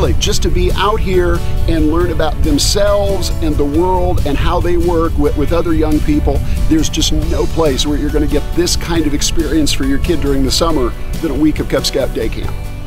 really, just to be out here and learn about themselves and the world and how they work with other young people. There's just no place where you're going to get this kind of experience for your kid during the summer than a week of Cub Scout Day Camp.